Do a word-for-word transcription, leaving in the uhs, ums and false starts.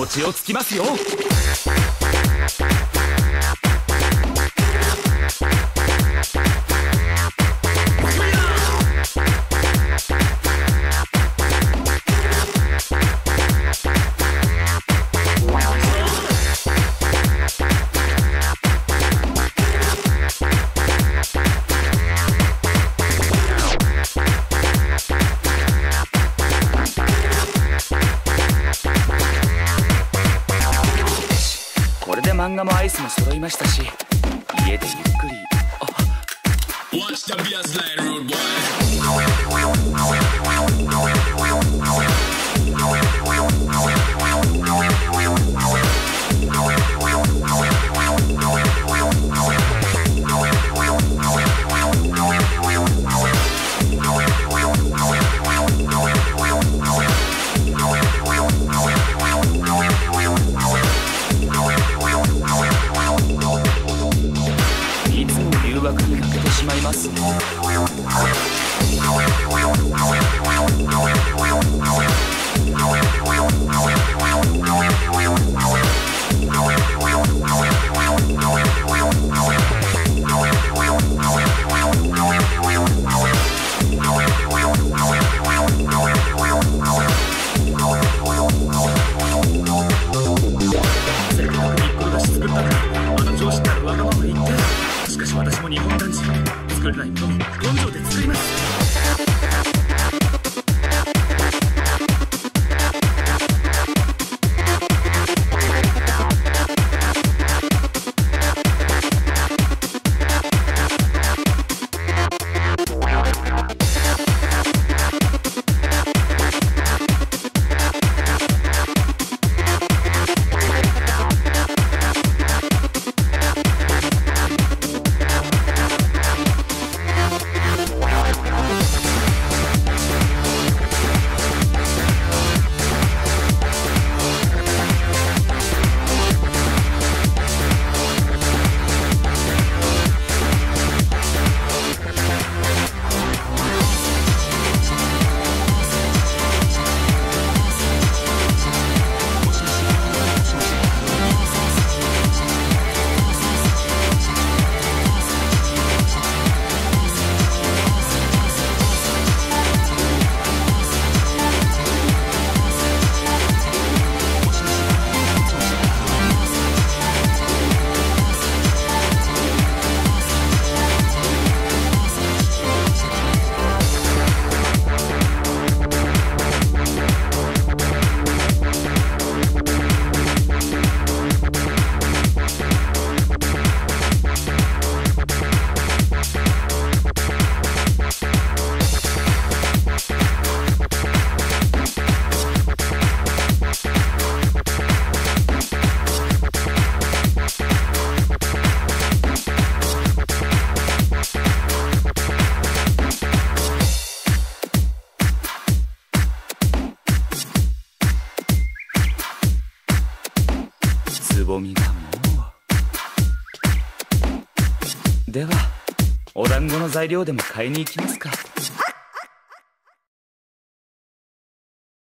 餅をつきますよ。これで漫画もアイスも揃いましたし、家でゆっくり。あ、Watch the Bassline road boy。いつも誘惑にかけてしまいますね。せっかく日光だし作ったから、あの調子からわがまま言って。しかし私も日本男児、作れないものを根性で作ります。つぼみがもう。ではお団子の材料でも買いに行きますか。